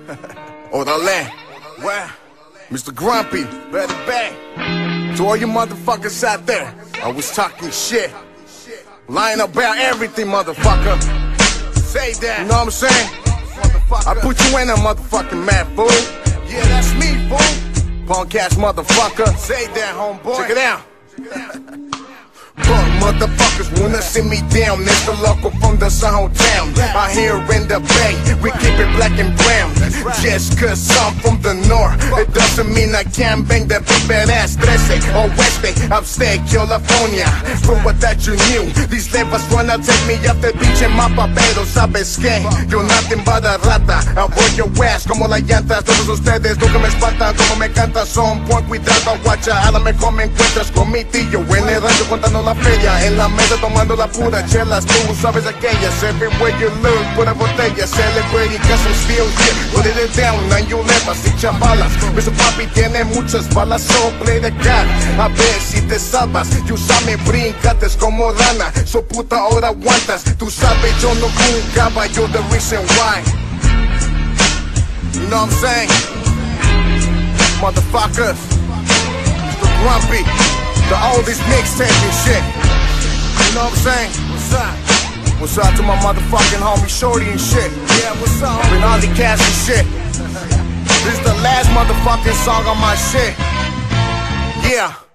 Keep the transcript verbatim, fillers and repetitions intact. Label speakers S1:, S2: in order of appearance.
S1: Orale. Well, Mister Grumpy, better bang. To all you motherfuckers out there, I was talking shit, lying about everything, motherfucker. Say that, you know what I'm saying? I put you in a motherfucking mad fool. Yeah, that's me, fool. Punk ass motherfucker. Say that, homeboy. Check it out. Punk motherfuckers wanna see me down. It's the local from the Sound town. Out here in the Bay, we keep it black and brown. Just cause I'm from the north, it doesn't mean I can't bang that big badass trece or Weste, upstate California. From what that you knew, these levas wanna take me up the beach en mapa, pero sabes que yo nothing but a rata. Avoid your ass como las llantas. Todos ustedes nunca me espantan como me cantan. Son buen cuidado, guacha. A lo mejor me encuentras con mi tío en el rancho contando la feria, en la mesa tomando la pura chelas. Tú sabes aquellas, everywhere you look, pura botella. Celebrate cause I'm still here. Put it down, and you levas y chavalas. Mister Papi tiene muchas balas, so play the card. A ver si te salvas. Y usame, brincates como rana. So puta ahora aguantas. Tú sabes yo no jugaba, you're the reason why. You know what I'm saying? Motherfuckers, Mister Grumpy, the oldest mixtape and shit. You know what I'm saying? What's up? What's up to my motherfucking homie Shorty and shit? Yeah, what's up? Been Ollie Cass and shit. This is the last motherfucking song on my shit. Yeah.